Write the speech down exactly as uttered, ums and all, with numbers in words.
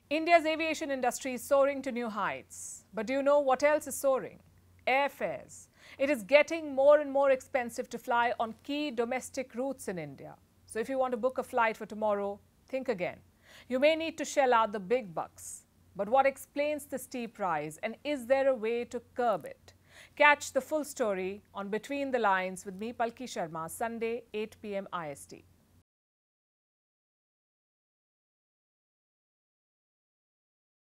India's aviation industry is soaring to new heights. But do you know what else is soaring? Airfares. It is getting more and more expensive to fly on key domestic routes in India. So if you want to book a flight for tomorrow, think again. You may need to shell out the big bucks. But what explains the steep rise, and is there a way to curb it? Catch the full story on Between the Lines with me, Palki Sharma, Sunday, eight p m I S T.